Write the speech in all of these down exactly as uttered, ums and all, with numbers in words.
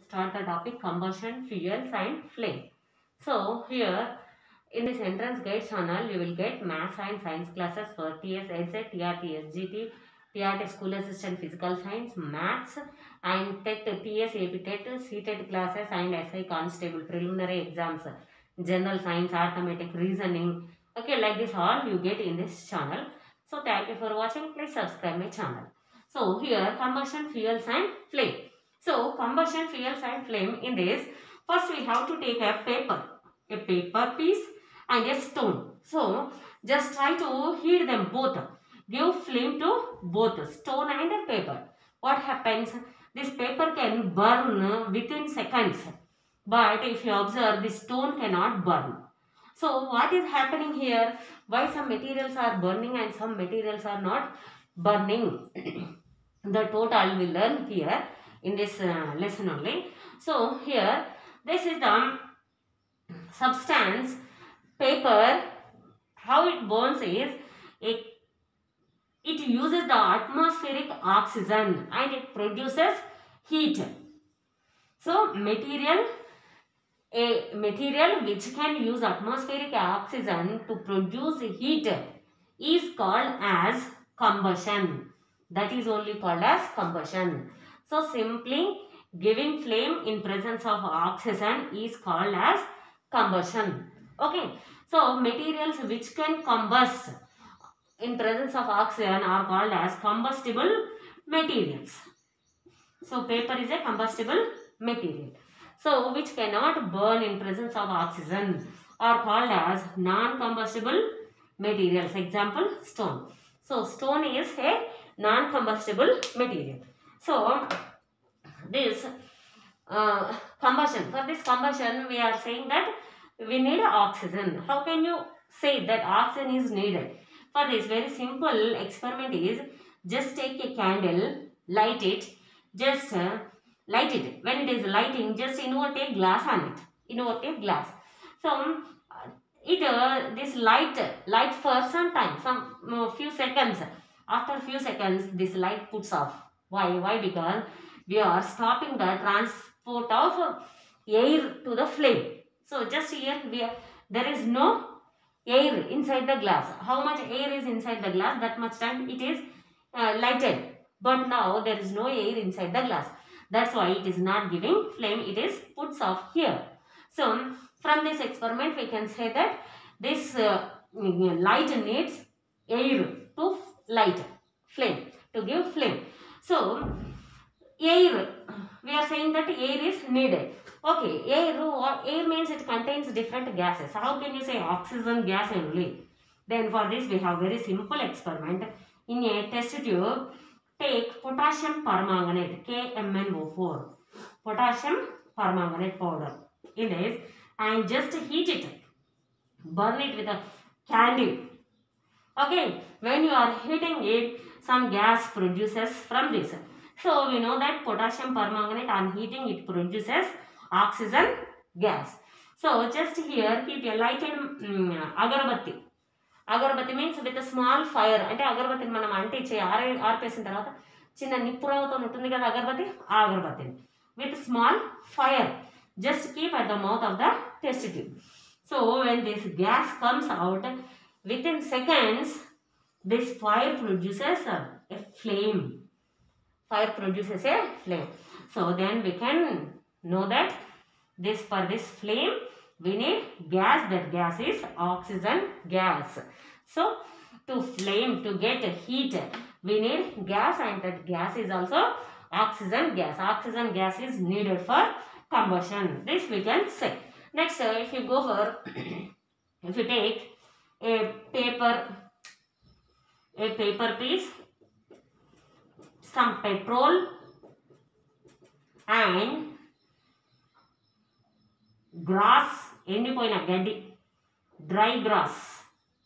start the topic combustion, fuels and flame. So here in this entrance guide channel you will get maths and science classes for T S E D, T R T, S G T, T R T School Assistant Physical Science, Maths and T E T, T S A P T E T, C T E T classes and S I Constable preliminary exams, General Science, Arithmetic, Reasoning. Okay, like this all you get in this channel. So thank you for watching. Please subscribe my channel. So here combustion, fuels and flame. So combustion, fuels and flame, in this first we have to take a paper, a paper piece and a stone. So just try to heat them both. Give flame to both stone and paper. What happens? This paper can burn within seconds. But if you observe, the stone cannot burn. So what is happening here? Why some materials are burning and some materials are not burning? The total we learn here in this uh, lesson only. So here this is the substance paper. How it burns is it, it uses the atmospheric oxygen and it produces heat. So material a material which can use atmospheric oxygen to produce heat is called as combustion. That is only called as combustion. So simply giving flame in presence of oxygen is called as combustion. Okay. So materials which can combust in presence of oxygen are called as combustible materials. So paper is a combustible material. So which cannot burn in presence of oxygen are called as non-combustible materials. Example, stone. So stone is a non-combustible material. So this uh, combustion, for this combustion we are saying that we need oxygen. How can you say that oxygen is needed? For this very simple experiment is just take a candle, light it, just uh, light it. When it is lighting, just invert a glass on it. Invert a glass. So uh, it uh, this light lights for some time, some uh, few seconds. After few seconds, this light puts off. Why? Why? Because we are stopping the transport of air to the flame. So just here we are, there is no air inside the glass. How much air is inside the glass? That much time it is uh, lighted. But now there is no air inside the glass. That's why it is not giving flame. It is puts off here. So from this experiment we can say that this uh, light needs air to light flame, to give flame. So air, we are saying that air is needed. Okay, air, air means it contains different gases. How can you say oxygen gas only? Then for this we have very simple experiment. In a test tube, take potassium permanganate, K M n O four, potassium permanganate powder in this, and just heat it, burn it with a candle. Okay, when you are heating it, some gas produces from this. So we know that potassium permanganate on heating it produces oxygen gas. So just here keep a lighted um, agarbatti. Agarbatti means with a small fire. Ante agarbatti manam ante che arpesin tarvata chinna nippuravato untundi kada agarbatti, agarbatti with small fire. Just keep at the mouth of the test tube. So when this gas comes out, within seconds this fire produces a, a flame. Fire produces a flame. So then we can know that this for this flame we need gas. That gas is oxygen gas. So to flame, to get heat, we need gas, and that gas is also oxygen gas. Oxygen gas is needed for combustion. This we can say. Next, uh, if you go for, if you take a paper, a paper piece, some petrol and grass, endipoyina gaddi, dry grass,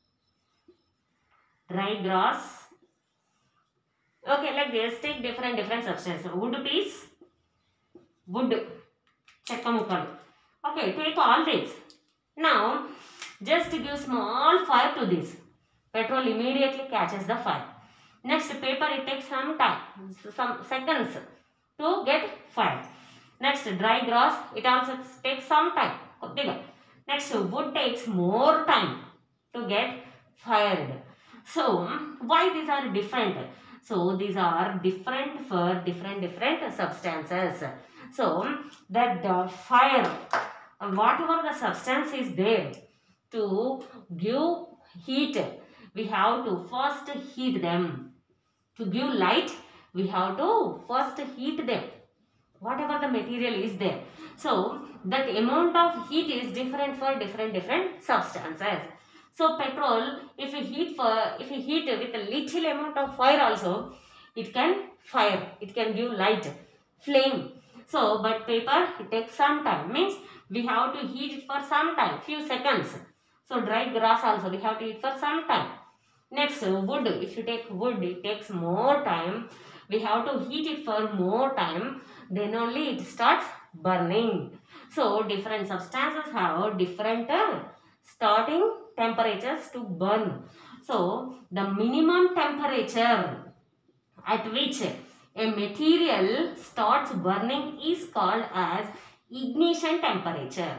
dry grass. Okay, like this, take different different substances. Wood piece, wood, chekka mukkalu. Okay, take all this. Now, just give small fire to this. Petrol immediately catches the fire. Next, paper, it takes some time, some seconds to get fire. Next, dry grass, it also takes some time. Next, wood takes more time to get fired. So why these are different? So these are different for different different substances. So that the fire, whatever the substance is there, to give heat, we have to first heat them. To give light, we have to first heat them, whatever the material is there. So that amount of heat is different for different different substances. So petrol, if we heat for if we heat with a little amount of fire also, it can fire, it can give light, flame. So but paper, it takes some time, means we have to heat it for some time, few seconds. So dry grass also we have to heat for some time. Next, wood, if you take wood, it takes more time, we have to heat it for more time, then only it starts burning. So different substances have different uh, starting temperatures to burn. So the minimum temperature at which a material starts burning is called as ignition temperature.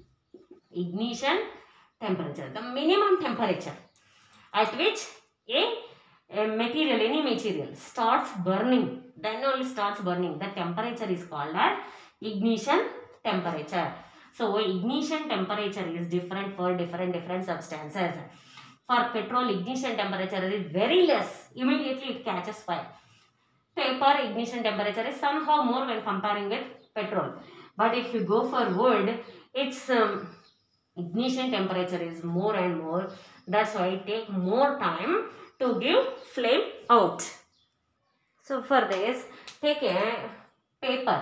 Ignition temperature, the minimum temperature at which a, a material, any material starts burning, then only starts burning, the temperature is called as ignition temperature. So ignition temperature is different for different different substances. For petrol, ignition temperature is very less, immediately it catches fire. Paper ignition temperature is somehow more when comparing with petrol. But if you go for wood, its um, ignition temperature is more and more. That's why it takes more time to give flame out. So for this, take a paper.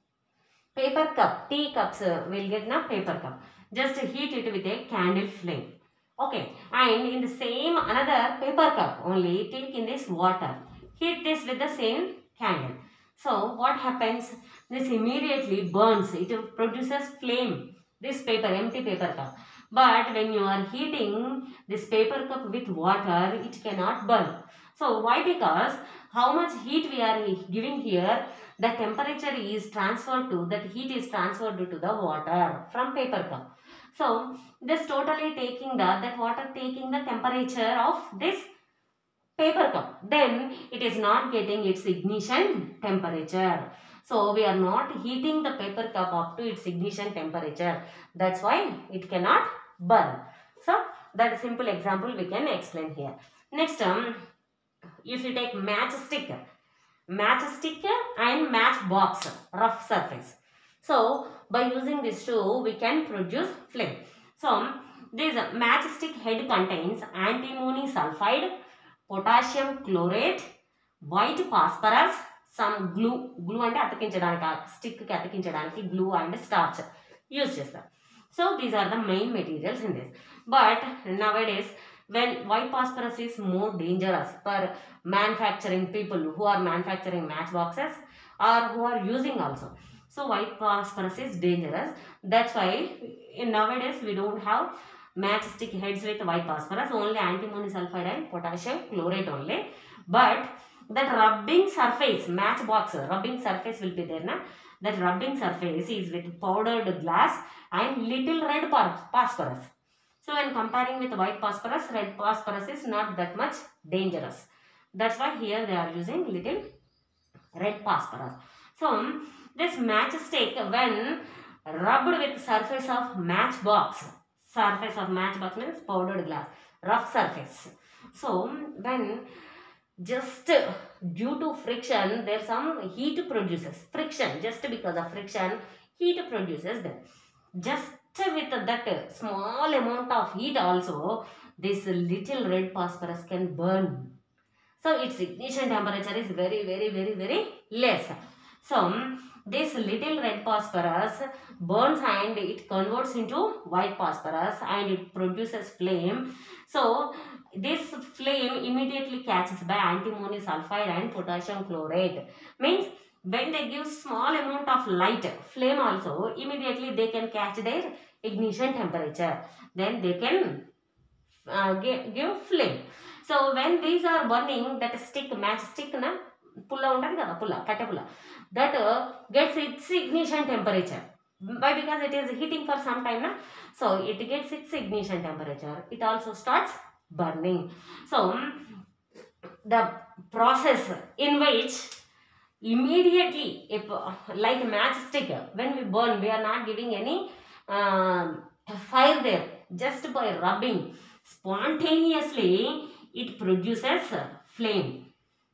Paper cup, tea cups uh, will get na paper cup. Just heat it with a candle flame. Okay, and in the same another paper cup, only take in this water. Heat this with the same candle. So what happens? This immediately burns. It produces flame. This paper, empty paper cup. But when you are heating this paper cup with water, it cannot burn. So why? Because how much heat we are giving here, the temperature is transferred to, that heat is transferred to the water from paper cup. So this totally taking the, that water taking the temperature of this paper cup, then it is not getting its ignition temperature. So we are not heating the paper cup up to its ignition temperature. That's why it cannot burn. So that simple example we can explain here. Next, um, if you take matchstick, matchstick and matchbox, rough surface. So by using these two, we can produce flame. So this matchstick head contains antimony sulfide, potassium chlorate, white phosphorus, some glue, glue and అతికించడానికి, stick కి అతికించడానికి glue and starch use చేస్తారు. So these are the main materials in this. But nowadays, when white phosphorus is more dangerous for manufacturing, people who are manufacturing matchboxes or who are using also. So white phosphorus is dangerous. That's why in nowadays we don't have matchstick heads with white phosphorus, only antimony sulfide and potassium chlorate only. But that rubbing surface, matchbox rubbing surface will be there na? That rubbing surface is with powdered glass and little red phosphorus. So when comparing with white phosphorus, red phosphorus is not that much dangerous. That's why here they are using little red phosphorus. So this matchstick, when rubbed with surface of matchbox, surface of matchbox means powdered glass, rough surface. So when just due to friction, there's some heat produces, friction, just because of friction, heat produces them. Just with that small amount of heat also, this little red phosphorus can burn. So its ignition temperature is very very very very less. So this little red phosphorus burns and it converts into white phosphorus and it produces flame. So this flame immediately catches by antimony sulfide and potassium chlorate. Means when they give small amount of light, flame also, immediately they can catch their ignition temperature. Then they can uh, give, give flame. So when these are burning, that stick, match stick na, pulla untadi kada, pulla, katte pulla. that uh, gets its ignition temperature. Why? Because it is heating for some time, na? So it gets its ignition temperature. It also starts burning. So the process in which immediately, if uh, like a matchstick, when we burn, we are not giving any uh, fire there. Just by rubbing, spontaneously it produces flame.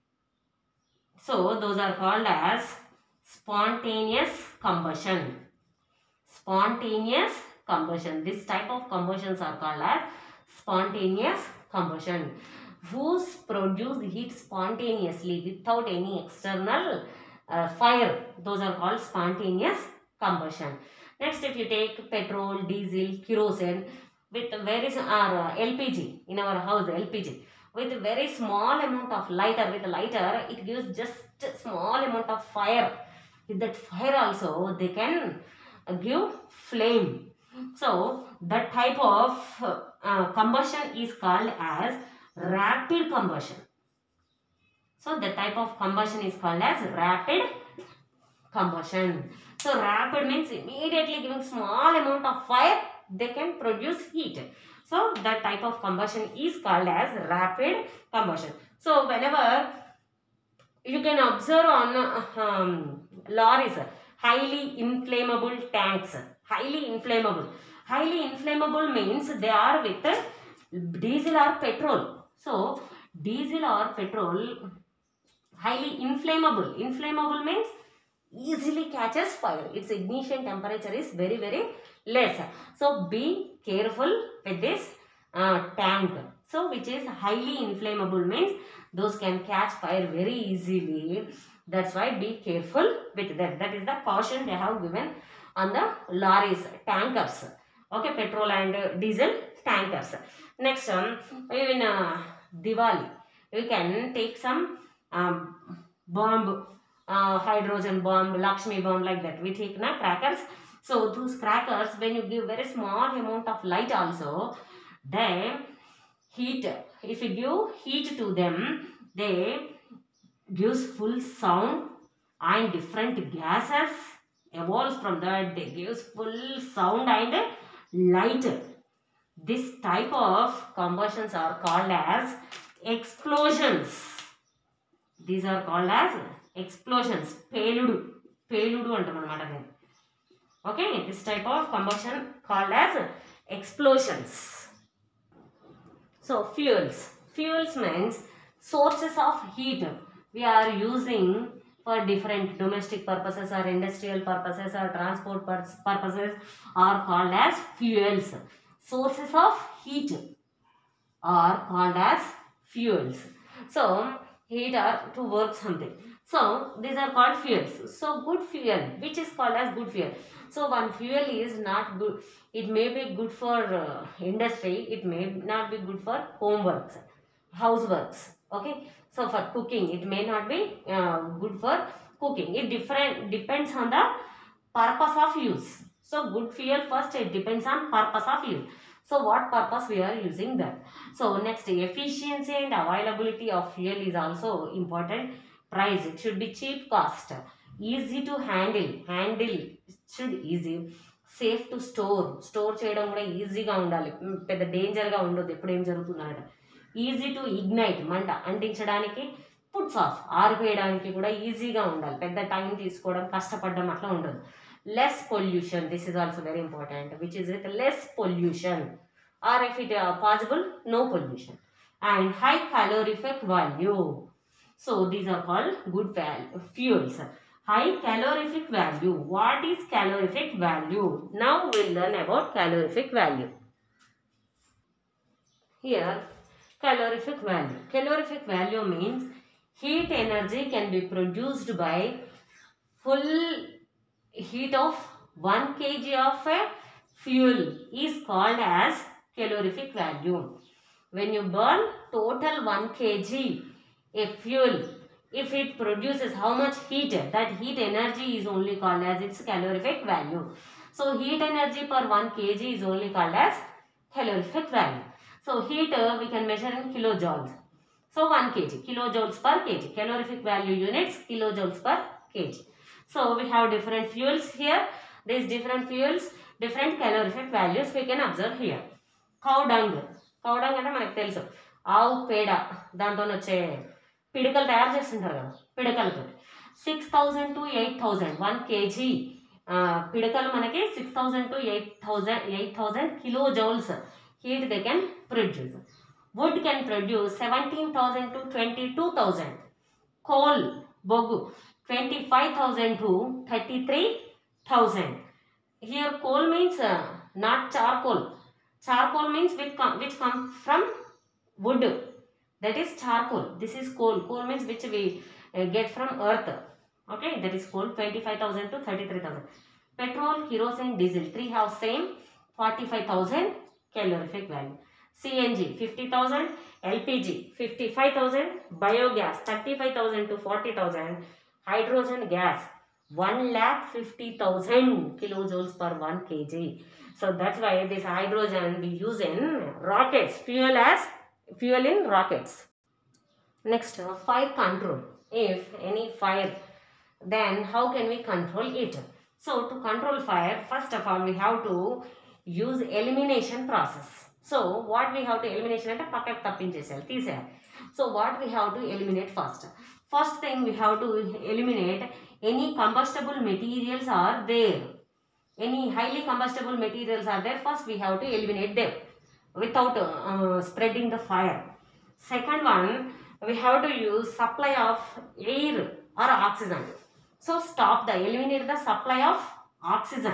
So those are called as spontaneous combustion. Spontaneous combustion. This type of combustions are called as spontaneous combustion. Whose produce heat spontaneously without any external uh, fire. Those are called spontaneous combustion. Next, if you take petrol, diesel, kerosene with very or uh, L P G in our house, L P G with very small amount of lighter. With lighter, it gives just small amount of fire. With that fire also, they can give flame. So that type of uh, combustion is called as rapid combustion. So the type of combustion is called as rapid combustion. So rapid means immediately giving small amount of fire, they can produce heat. So that type of combustion is called as rapid combustion. So whenever you can observe on um, lorries, highly inflammable tanks, highly inflammable. Highly inflammable means they are with diesel or petrol. So diesel or petrol, highly inflammable. Inflammable means easily catches fire. Its ignition temperature is very very less. So be careful with this uh, tank. So which is highly inflammable means those can catch fire very easily. That's why be careful with that. That is the caution they have given on the lorries, tankers. Okay, petrol and uh, diesel tankers. Next one, in uh, Diwali, we can take some um, bomb, uh, hydrogen bomb, Lakshmi bomb, like that. We take na crackers. So those crackers, when you give very small amount of light also, then heat. If you give heat to them, they gives full sound and different gases evolves from that. They gives full sound and light. This type of combustions are called as explosions. These are called as explosions. Peludu. Peludu antam anamata. Okay, this type of combustion called as explosions. So fuels. Fuels means sources of heat we are using for different domestic purposes or industrial purposes or transport purposes are called as fuels. Sources of heat are called as fuels. So heat are to work something. So these are called fuels. So good fuel, which is called as good fuel. So one fuel is not good. It may be good for uh, industry. It may not be good for homeworks, houseworks. Okay. So for cooking, it may not be uh, good for cooking. It different depends on the purpose of use. So good fuel first, it depends on purpose of use. So what purpose we are using that. So next, efficiency and availability of fuel is also important. Price, it should be cheap cost, easy to handle, handle should easy, safe to store, store చేయడం కూడా ఈజీగా ఉండాలి, పెద్ద danger గా ఉండదు ఎప్పుడు ఏం జరుగుతుందన్నమాట. ఈజీ టు ఇగ్నైట్, మంట అంటించడానికి, పుట్స్ ఆఫ్ ఆరిపోయడానికి కూడా ఈజీగా ఉండాలి, పెద్ద టైం తీసుకోవడం కష్టపడడం అట్లా ఉండదు. Less pollution, this is also very important, which is with less pollution, or if it uh, possible, no pollution, and high calorific value. So these are called good value fuels. High calorific value. What is calorific value? Now we'll learn about calorific value. Here, calorific value. Calorific value means heat energy can be produced by full heat of one kilogram of a fuel is called as calorific value. When you burn total one kilogram a fuel, if it produces how much heat, that heat energy is only called as its calorific value. So heat energy per one kilogram is only called as calorific value. So heat uh, we can measure in kilojoules. So one kilogram, kilojoules per kg. Calorific value units, kilojoules per kg. So we have different fuels here. These different fuels, different calorific values we can observe here. Cow dung. Cow dung అంటే మనకు తెలుసు ఆవు పేడ దాంతో వచ్చే పిడకలు తయారు చేస్తుంటారు కదా పిడకలతో six thousand to eight thousand one kg పిడకలు మనకి six thousand to eight thousand eight thousand kilo joules heat they can produce. Wood can produce seventeen thousand to twenty two thousand. Coal బొగ్గు twenty-five thousand to thirty-three thousand. Here coal means uh, not charcoal. Charcoal means which come, which come from wood. That is charcoal. This is coal. Coal means which we uh, get from earth. Okay, that is coal. twenty-five thousand to thirty-three thousand. Petrol, kerosene, diesel. Three have same forty-five thousand calorific value. C N G fifty thousand. L P G fifty-five thousand. Biogas thirty-five thousand to forty thousand. Hydrogen gas one lakh fifty thousand kilojoules per one kilogram. So that's why this hydrogen we use in rockets, fuel as fuel in rockets. Next, uh, fire control. If any fire, then how can we control it? So to control fire, first of all we have to use elimination process. So what we have to elimination అంటే పక్కకు తప్పించేసేయాలి తీసేయాలి. So what we have to eliminate first? First thing we have to eliminate any combustible materials are there. Any highly combustible materials are there. First we have to eliminate them without uh, spreading the fire. Second one, we have to use supply of air or oxygen. So stop the eliminate the supply of oxygen.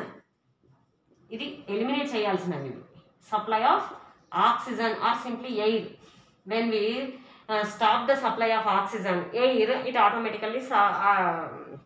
Idi eliminate cheyalsinadi. Supply of oxygen or simply air. When we Uh, stop the supply of oxygen, air, it automatically uh,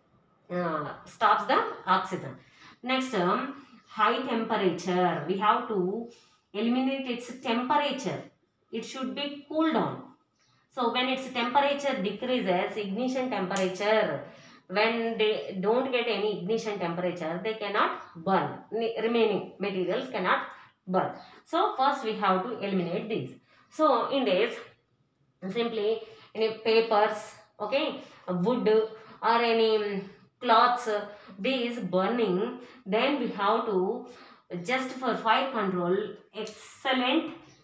uh, stops the oxygen. Next, um, high temperature. We have to eliminate its temperature. It should be cooled down. So when its temperature decreases, ignition temperature, when they don't get any ignition temperature, they cannot burn. Remaining materials cannot burn. So first we have to eliminate these. So in this, simply any papers, okay, wood or any cloths, these burning, then we have to just for fire control, excellent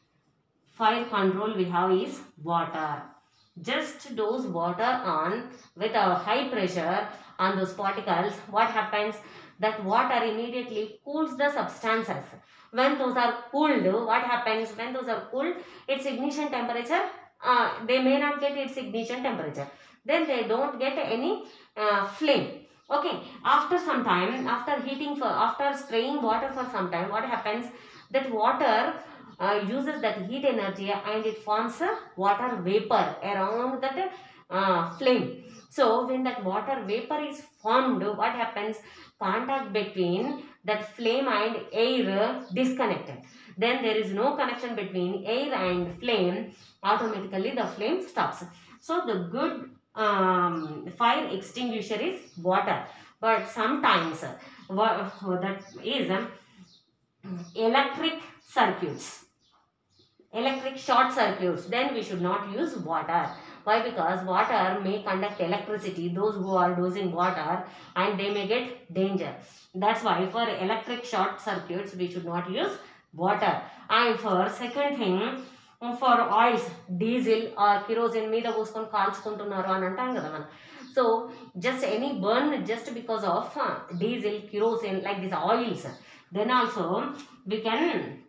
fire control we have is water. Just dose water on with a high pressure on those particles. What happens? That water immediately cools the substances. When those are cooled, what happens? When those are cooled, its ignition temperature, Uh, they may not get its ignition temperature, then they don't get any uh, flame. Okay, after some time, after heating for after spraying water for some time, what happens? That water uh, uses that heat energy and it forms a water vapor around that uh, flame. So when that water vapor is formed, what happens? Contact between that flame and air disconnected. Then there is no connection between air and flame. Automatically the flame stops. So the good um, fire extinguisher is water. But sometimes what that is um, electric circuits, electric short circuits. Then we should not use water. Why? Because water may conduct electricity. Those who are dosing water and they may get danger. That's why for electric short circuits we should not use water. And for second thing, for oils, diesel or kerosene మీద పోసుకొని కాల్చుకుంటున్నారు అని అంటాం కదా మనం. So just any burn just because of uh, diesel, kerosene, like these oils, then also we can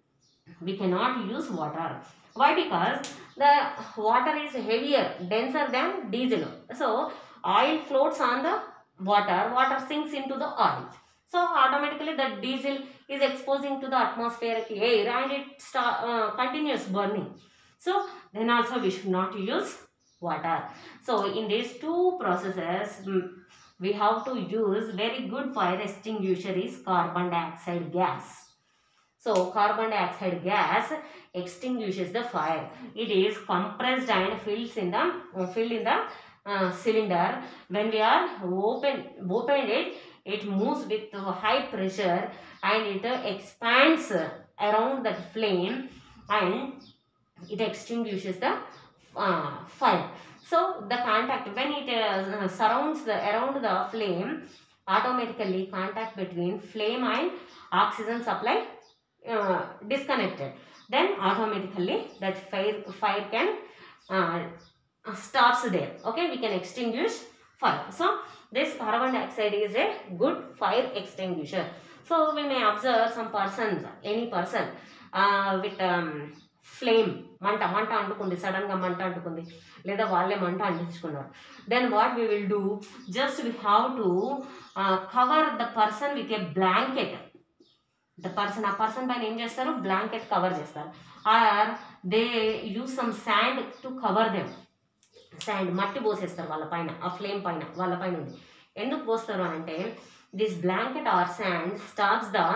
we cannot use water. Why? Because the water is heavier, denser than diesel. So oil floats on the water, water sinks into the oil. So automatically the diesel is exposing to the atmospheric air and it start, uh, continues burning. So then also we should not use water. So in these two processes, we have to use very good fire extinguisher is carbon dioxide gas. So carbon dioxide gas extinguishes the fire. It is compressed and fills in the uh, filled in the uh, cylinder. When we are open opened it, it moves with high pressure and it uh, expands around that flame and it extinguishes the uh, fire. So the contact when it uh, surrounds the around the flame, automatically contact between flame and oxygen supply uh, disconnected. Then automatically that fire fire can uh, stops there. Okay, we can extinguish fire. So this carbon dioxide is a good fire extinguisher. So we may observe some persons, any person uh, with um, flame, మంట మంట అంటుకుంది, సడన్గా మంట అంటుకుంది లేదా వాళ్ళే మంట అంటించుకున్నారు. Then what we will do, just we have to cover the person with a blanket. The person ఆ పర్సన్ పైన ఏం చేస్తారు, బ్లాంకెట్ కవర్ చేస్తారు. Or they use some sand to cover them. Sand మట్టి పోసేస్తారు వాళ్ళ పైన, ఆ ఫ్లేమ్ పైన వాళ్ళ పైన ఉంది. ఎందుకు పోస్తారు అంటే this blanket or sand stops the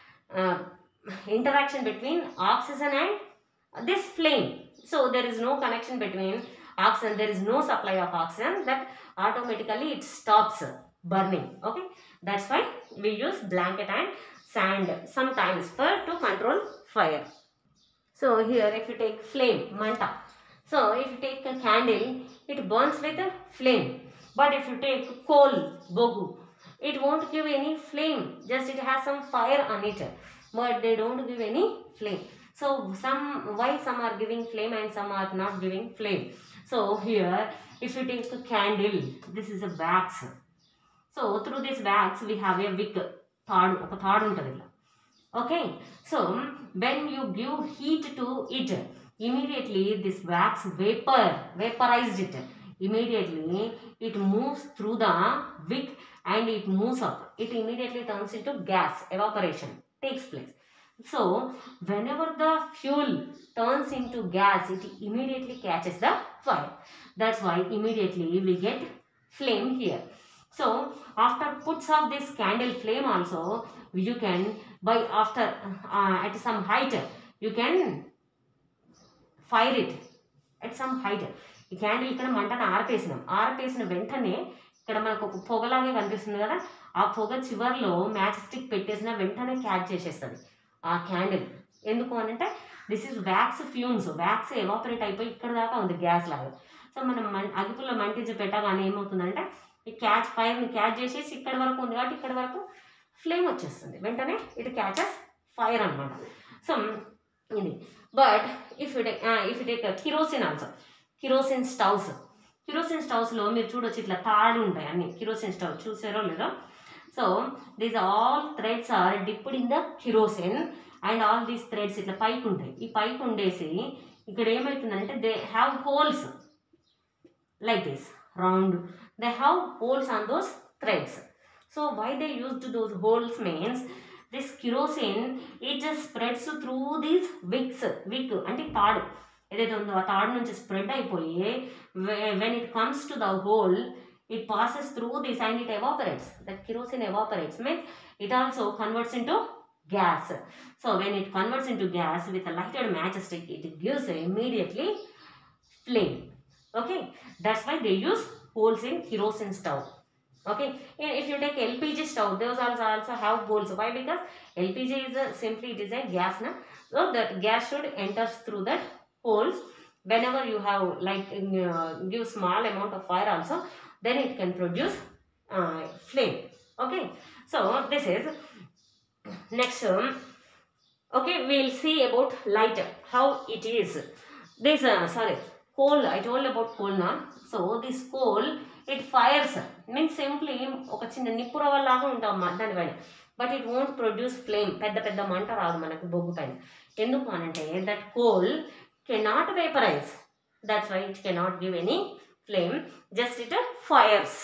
interaction between oxygen and this flame. So there is no connection between oxygen, there is no supply of oxygen, that automatically it stops burning. Okay, that's why we use blanket and sand sometimes for to control fire. So here if you take flame, manta, so if you take a candle, it burns with a flame. But if you take coal, bogu, it won't give any flame, just it has some fire on it, but they don't give any flame. So some, why some are giving flame and some are not giving flame. So here if you take a candle, this is a wax. So through this wax we have a wick, third oka third untadi. Okay, so when you give heat to it, immediately this wax vapor vaporized it, immediately it moves through the wick and it moves up, it immediately turns into gas, evaporation takes place. So whenever the fuel turns into gas, it immediately catches the fire. That's why immediately we get flame here. So after puts of this candle flame also, you can by after uh, at some height you can fire it at some height. ఈ candle ఇక్కడ మంటను ఆర్పేసినాం, ఆర్పేసిన వెంటనే ఇక్కడ మనకు ఒక పొగలాగే కనిపిస్తుంది కదా, ఆ పొగ చివర్లో మ్యాచ్ స్టిక్ పెట్టేసిన వెంటనే క్యాచ్ చేసేస్తుంది ఆ క్యాండిల్. ఎందుకు అని అంటే this is wax fumes, wax evaporate అయిపోయి ఇక్కడ దాకా ఉంది గ్యాస్ లాగా. సో మనం అగ్గిపుల్లో మంటించి పెట్టగానే ఏమవుతుందంటే ఈ క్యాచ్ ఫైర్ని క్యాచ్ చేసేసి ఇక్కడ వరకు ఉంది కాబట్టి ఇక్కడ వరకు ఫ్లేమ్ వచ్చేస్తుంది, వెంటనే ఇట్ క్యాచెస్ ఫైర్ అనమాట. సో ఇది. But if it if it take kerosene also, kerosene stoves, kerosene స్టవ్స్లో మీరు చూడొచ్చు ఇట్లా తాడు ఉంటాయి అన్ని. కిరోసిన్ స్టవ్ చూసారో లేదో. So these all threads are dipped in the kerosene and all these threads ఇట్లా పైకి ఉంటాయి. ఈ పైకి ఉండేసి ఇక్కడ ఏమవుతుందంటే they have holes like this round, they have holes on those threads. So why they used those holes means this kerosene it just spreads through these wicks, wick అంటే తాడు ఏదైతే ఉందో ఆ తాడు నుంచి స్ప్రెడ్ అయిపోయి when it comes to the hole it passes through this and it evaporates. That kerosene evaporates means it also converts into gas. So when it converts into gas with a lighted matchstick, it gives immediately flame. Okay, that's why they use holes in kerosene stove. Okay, if you take L P G stove, those also also have holes. Why? Because L P G is a, simply it is a gas, na? So that gas should enter through that holes. Whenever you have like uh, give small amount of fire also, then it can produce uh, flame. Okay, so this is next. Um, okay, we will see about light, how it is. This uh, sorry coal, I told about coal now. So this coal it fires, means simply oka chinna nippurava laga untam dani paina, but it won't produce flame. Pedda pedda manta raadu manaku boggu paina. Enduku anante that coal cannot vaporize, that's why it cannot give any flame, just it fires.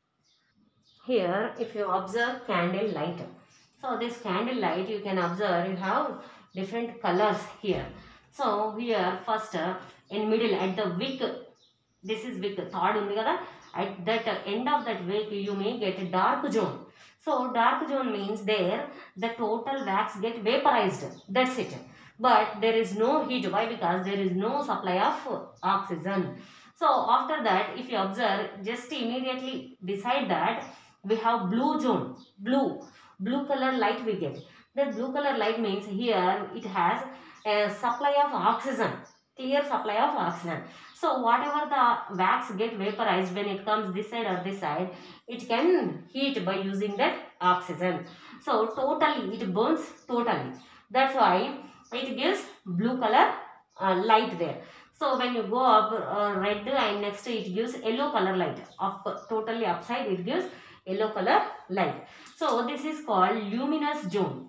Here if you observe candle light, so this candle light you can observe you have different colors here. So here first uh, in middle at the wick, this is wick third undi kada, at that uh, end of that wick you may get a dark zone. So dark zone means there the total wax get vaporized, that's it, but there is no heat. Why? Because there is no supply of oxygen. So after that if you observe just immediately beside that we have blue zone, blue blue color light we get. That blue color light means here it has a supply of oxygen, clear supply of oxygen. So whatever the wax get vaporized when it comes this side or this side, it can heat by using that oxygen. So totally it burns totally. That's why it gives blue color uh, light there. So when you go up uh, red and next it gives yellow color light. Up totally upside it gives yellow color light. So this is called luminous zone.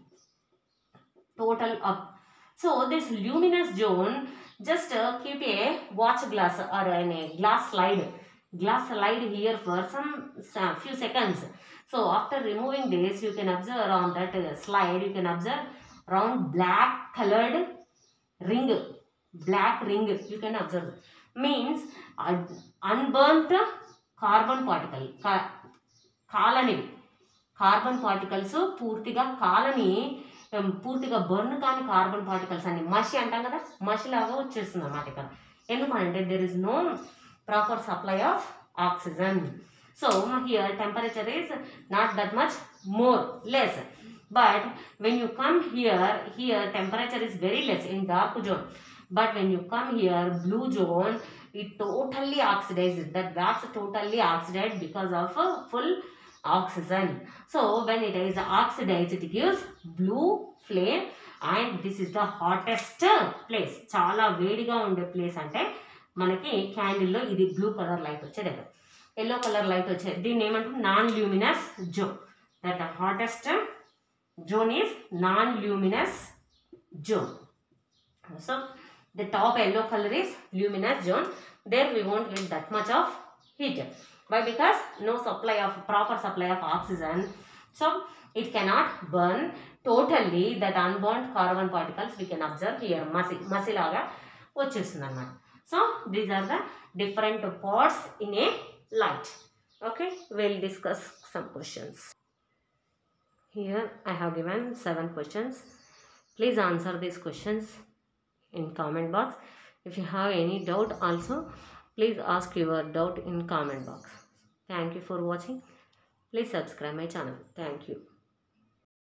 Total up. So this luminous zone, just uh, keep a watch glass or a glass slide. Glass slide here for some, some few seconds. So after removing this, you can observe on that uh, slide, you can observe round black colored ring. Black ring you can observe. Means uh, unburnt carbon particle. Ka కాలని carbon particles పూర్తిగా కాలని పూర్తిగా burn కాని carbon particles అని మషి అంటాం కదా, మషి లాగా వచ్చేస్తుంది అన్నమాట ఇక్కడ. ఎందుకంటే there is no proper supply of oxygen. So here temperature is not that much more less, but when you come here here temperature is very less in dark zone. But when you come here blue zone, it totally oxidizes. That wax totally oxidized because of a full oxygen. So when it is oxidized, it gives blue flame, and this is the hottest place. Chala vediga unde place ante manaki candle lo idi blue color light vache దగ్గర yellow color light vache దీన్ని ఏమంటాం non luminous zone. That the hottest zone is non luminous zone. So the top yellow color is luminous zone. There we won't get that much of heat. Why? Because no supply of proper supply of oxygen. So it cannot burn totally. That unburnt carbon particles we can observe here. Masi masi laga vachestunadi annamata. So these are the different parts in a light. Okay, we'll discuss some questions. Here I have given seven questions. Please answer these questions in comment box. If you have any doubt also, please ask your doubt in comment box. Thank you for watching. Please subscribe my channel. Thank you.